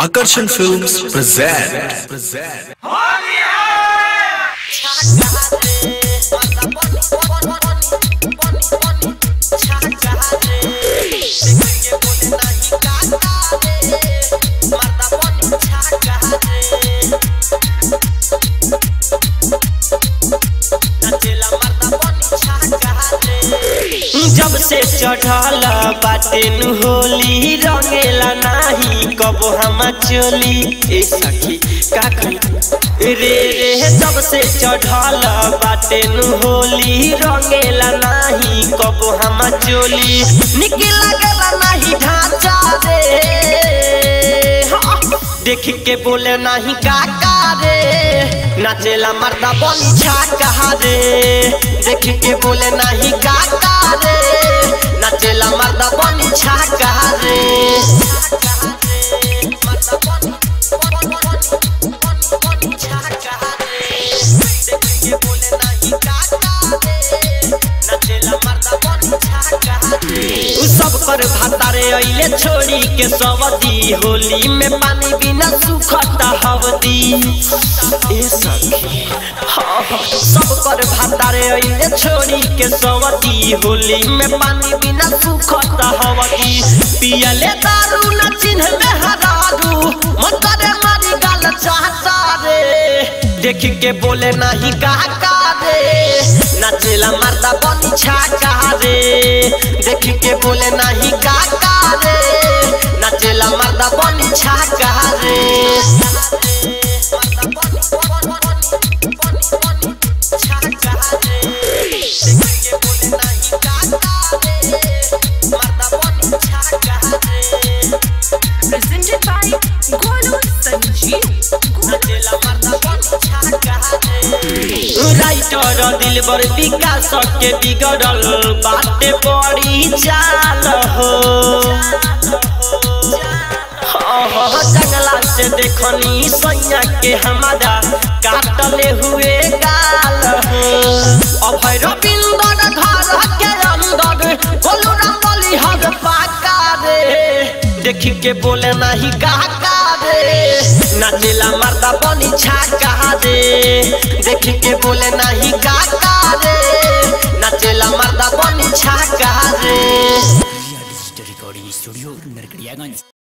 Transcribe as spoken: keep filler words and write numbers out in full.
Akarshan Films present. present. जब से चढ़ल बाटे नु होली रंगेला नाही कबो हम चोली ए सखी का कही रे रे जब से चढ़ल बाटे नु होली रंगेला नाही कबो हम चोली निक लागेला नाही ढांचा रे देख के बोले नहीं काका रे नाचेला मर्दा बनी छाका रे देख के बोले नहीं काका रे नाचेला मर्दा बनी छाका रे सब कर भातारे अइले छोड़ी के सवदी होली में पानी बिना सुखता हवदी ए सखी हाँ सब कर भातारे अइले छोड़ी के सवदी होली में पानी बिना सुखता हवदी पियले दारू न चिन्ह में हरारू मतरे मारी गाल चाहता रे देख के बोले नहीं काका रे नाचेला मर्दा बनी छाका रे देख के बोले नहीं काका रे नाचेला मर्दा बनी छाका रे Presented by Golu Sanjeev. Writer Dilbar विकास के बिगड़ल बाटे बड़ी चाल हो जंगला से देखनी सैया के हमारा काटले हुए गाल हो अभय रविंदर घर के अंदर गोलू रंगोली हर पाका रे देख के बोले नहीं काका रे नाचेला मर्दा बनी छाका रे देख के बोले नहीं काका रे नाचेला मर्दा बनी छाका रे। Recording studio Narkatiaganj.